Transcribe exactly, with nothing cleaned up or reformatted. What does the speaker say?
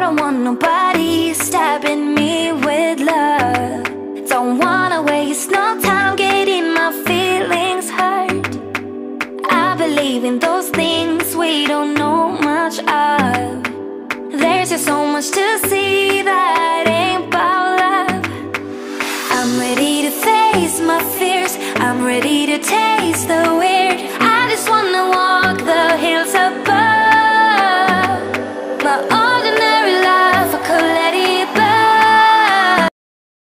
don't want nobody stabbing me with love. Don't wanna waste no time getting my feelings hurt. I believe in those things we don't know much of. There's just so much to see that